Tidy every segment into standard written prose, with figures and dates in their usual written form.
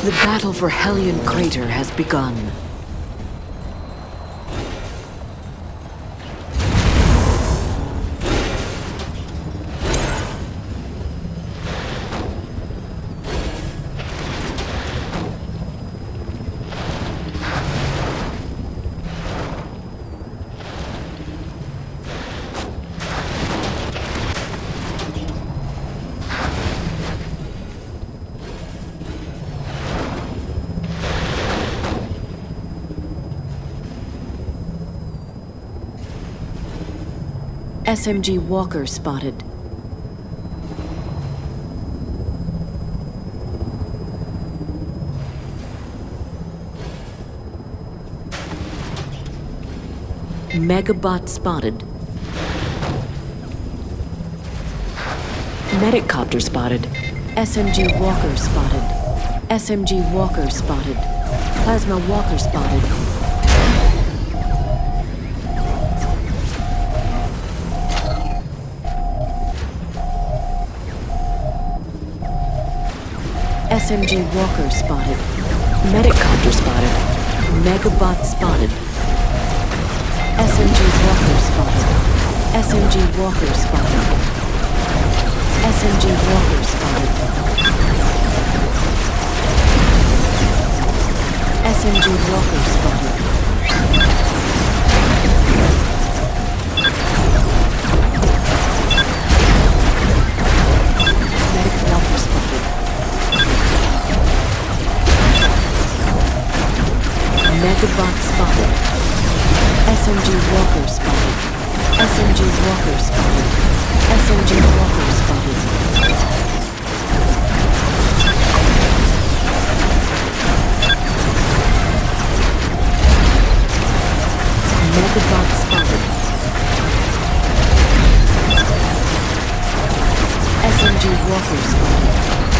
The battle for Hellion Crater has begun. SMG Walker spotted. Megabot spotted. Medic copter spotted. SMG Walker spotted. SMG Walker spotted. Plasma Walker spotted. SMG Walker spotted. Medic copter spotted. Megabot spotted. SMG Walker spotted. SMG Walker spotted. SMG Walker spotted. SMG Walker spotted. Medic Walker spotted. Megabot spotted. SMG Walker spotted. SMG Walker spotted. SMG Walker spotted. Megabot spotted. SMG Walker spotted.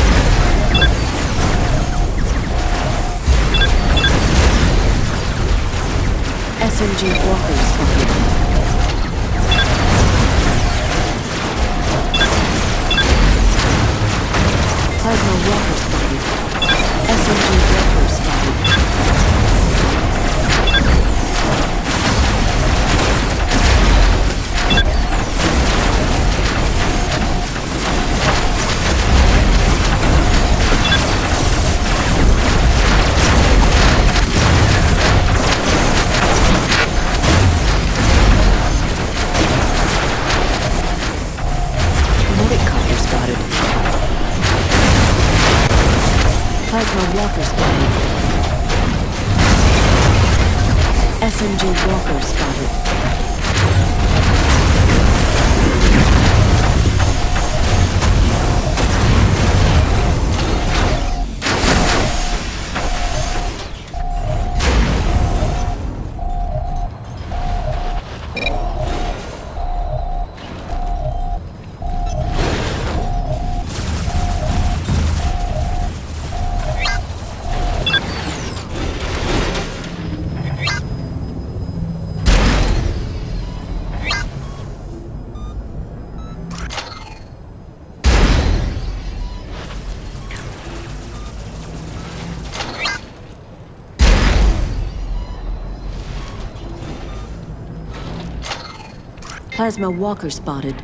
SMG Walker spotted. Plasma Walker spotted. SMG Walker spotted. Plasma Walker spotted. SMG Walker spotted. Plasma Walker spotted.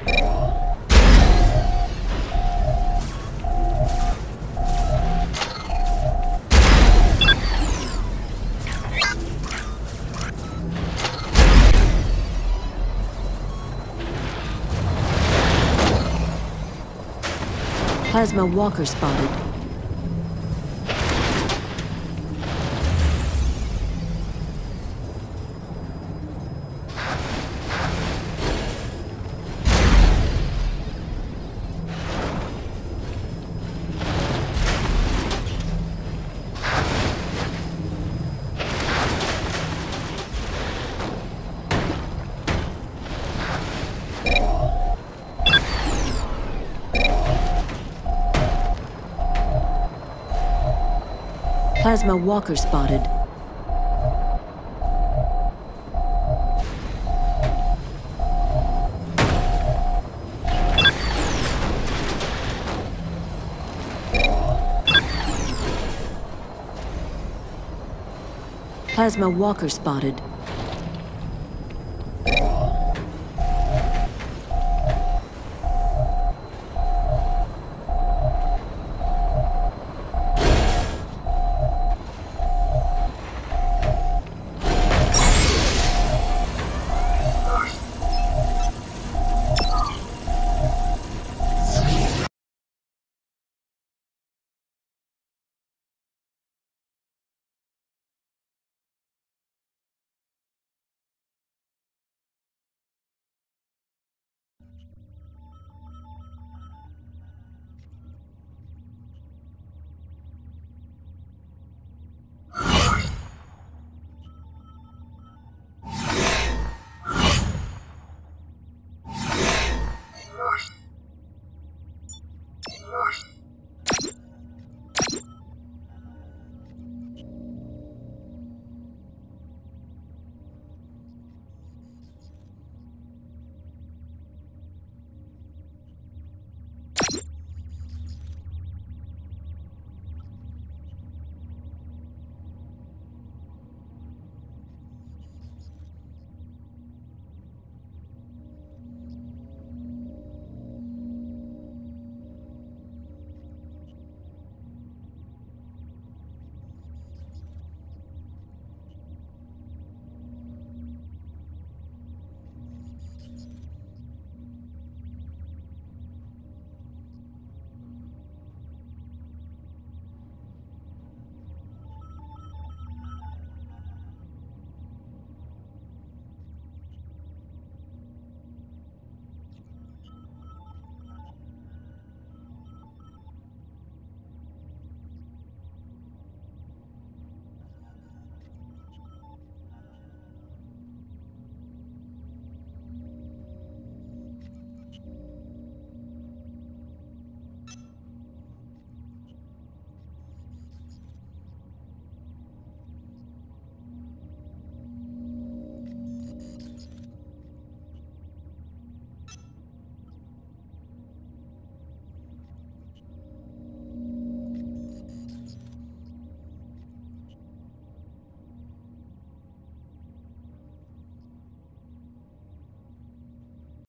Plasma Walker spotted. Plasma Walker spotted. Plasma walker spotted.